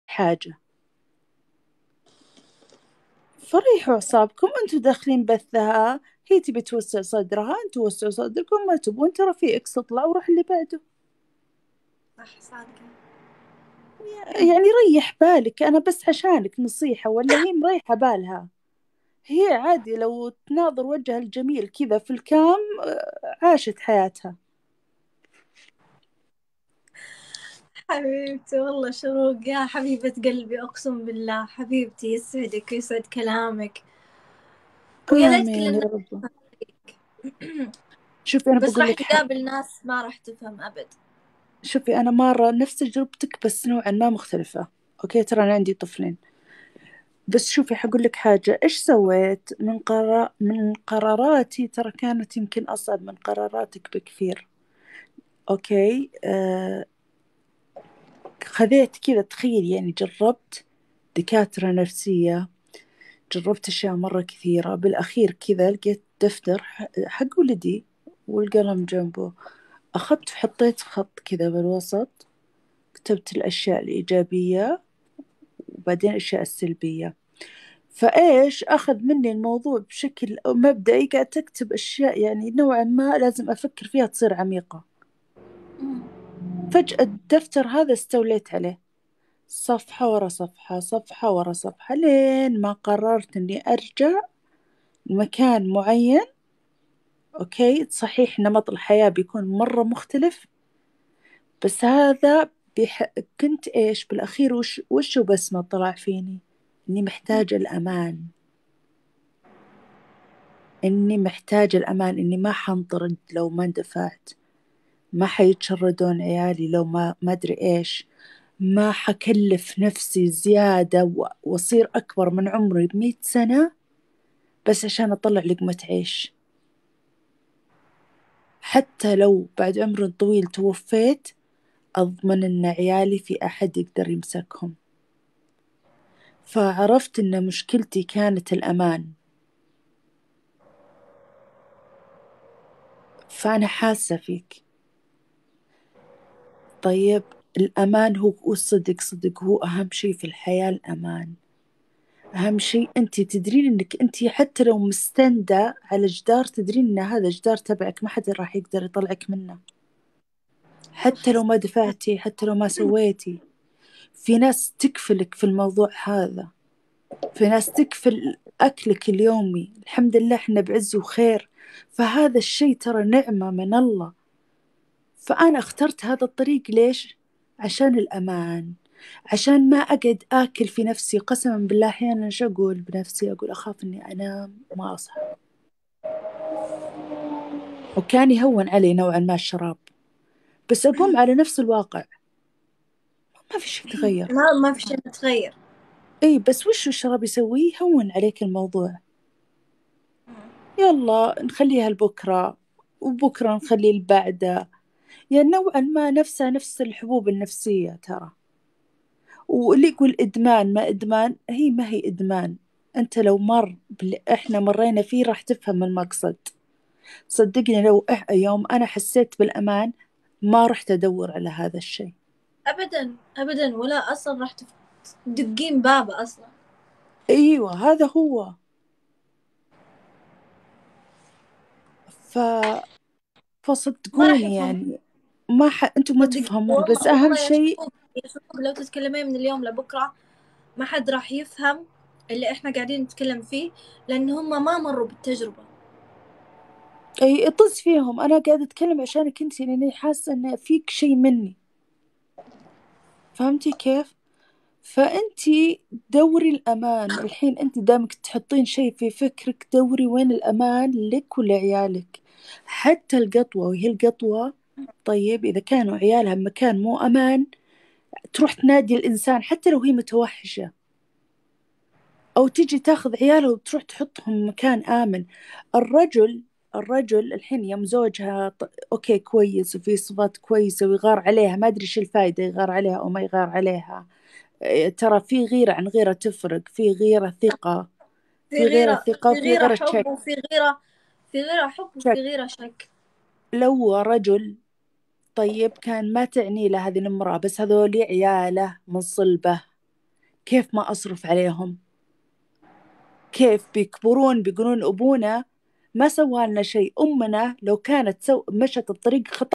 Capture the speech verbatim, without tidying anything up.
حاجة، فريحوا أعصابكم. أنتوا داخلين بثها، هي تبي توسع صدرها، أنتوا وسعوا صدركم، ما تبون ترى في إكس اطلع وروح اللي بعده. صح صادقة. يعني ريح بالك، أنا بس عشانك نصيحة، ولا هي مريحة بالها؟ هي عادي لو تناظر وجهها الجميل كذا في الكام، آه، عاشت حياتها. حبيبتي والله شروق، يا حبيبة قلبي، أقسم بالله حبيبتي، يسعدك ويسعد كلامك، ويا ليت كل آمين يا الناس رب. شوفي أنا بس بقول راح لك حق. تقابل ناس ما راح تفهم أبد. شوفي أنا مرة نفس تجربتك بس نوعا ما مختلفة. أوكي ترى أنا عندي طفلين. بس شوفي حقول لك حاجة، إيش سويت من قرار من قراراتي، ترى كانت يمكن أصعب من قراراتك بكثير. أوكي آه خذيت كذا، تخيل يعني جربت دكاترة نفسية، جربت أشياء مرة كثيرة. بالأخير كذا لقيت دفتر ح- حق ولدي والقلم جنبه، أخذت وحطيت خط كذا بالوسط، كتبت الأشياء الإيجابية وبعدين الأشياء السلبية. فإيش أخذ مني الموضوع بشكل مبدئي، قاعد أكتب أشياء يعني نوعا ما لازم أفكر فيها تصير عميقة. فجأة الدفتر هذا استوليت عليه، صفحة ورا صفحة، صفحة ورا صفحة، لين ما قررت إني أرجع لمكان معين. أوكي صحيح نمط الحياة بيكون مرة مختلف، بس هذا بيح... كنت إيش بالأخير، وش وشو بسمة طلع فيني، إني محتاجة الأمان. إني محتاجة الأمان، إني ما حنطرد لو ما اندفعت، ما حيتشردون عيالي لو ما ما أدري إيش، ما حكلف نفسي زيادة و... وأصير أكبر من عمري بمئة سنة بس عشان أطلع لقمة عيش. حتى لو بعد عمر طويل توفيت، أضمن إن عيالي في أحد يقدر يمسكهم. فعرفت إن مشكلتي كانت الأمان. فأنا حاسة فيك. طيب الأمان هو والصدق، صدق هو أهم شيء في الحياة، الأمان أهم شيء. أنت تدرين إنك أنت حتى لو مستندة على جدار، تدرين إن هذا جدار تبعك، ما حد راح يقدر يطلعك منه. حتى لو ما دفعتي، حتى لو ما سويتي، في ناس تكفلك في الموضوع هذا. في ناس تكفل أكلك اليومي، الحمد لله إحنا بعز وخير. فهذا الشيء ترى نعمة من الله. فأنا اخترت هذا الطريق ليش؟ عشان الأمان، عشان ما أقعد آكل في نفسي. قسما بالله أحيانا إيش أقول بنفسي، أقول أخاف إني أنام ما أصحى. وكان يهون علي نوعا ما الشراب، بس أقوم على نفس الواقع، ما في شيء تغير. ما ما في شيء متغير. إي بس وش الشراب يسوي؟ يهون عليك الموضوع. يلا نخليها لبكرة، وبكرة نخلي البعده. يعني نوعا ما نفسها نفس الحبوب النفسية ترى. واللي يقول إدمان ما إدمان، هي ما هي إدمان. أنت لو مر باللي إحنا مرينا فيه راح تفهم المقصد. صدقني لو إح يوم أنا حسيت بالأمان ما رحت أدور على هذا الشيء. أبدا أبدا، ولا أصلا راح تدقين بابه أصلا. أيوة هذا هو. ف... ما راح فصدقوني يفهم. يعني ما ح... أنتم ما صدقيني تفهمون، بس والله أهم والله يا شيء. شروق، يا شروق لو تتكلمين من اليوم لبكرة ما حد راح يفهم اللي احنا قاعدين نتكلم فيه، لأن هم ما مروا بالتجربة. أي اطز فيهم، أنا قاعدة أتكلم عشانك أنت، لأني حاسة أن فيك شيء مني. فهمتي كيف؟ فأنتي دوري الأمان الحين. أنت دامك تحطين شيء في فكرك، دوري وين الأمان لك ولعيالك. حتى القطوة وهي القطوة، طيب إذا كانوا عيالها بمكان مو أمان، تروح تنادي الإنسان حتى لو هي متوحشة، أو تجي تاخذ عيالها وتروح تحطهم مكان آمن. الرجل الرجل الحين يوم زوجها ط- أوكي كويس وفي صفات كويسة ويغار عليها، ما أدري شو الفايدة يغار عليها أو ما يغار عليها. إيه، ترى في غيرة عن غيرة تفرق، في غيرة ثقة، في في غيرة غيرة ثقة في وفي غيرة غيرة حب، شك. وفي غيرة في غيرة حب، وفي شك غيرة شك. لو رجل طيب كان ما تعني له هذه المرأة، بس هذول عياله من صلبه، كيف ما أصرف عليهم؟ كيف بيكبرون بيقولون أبونا ما سوى لنا شيء؟ أمنا لو كانت سو مشت الطريق خطأ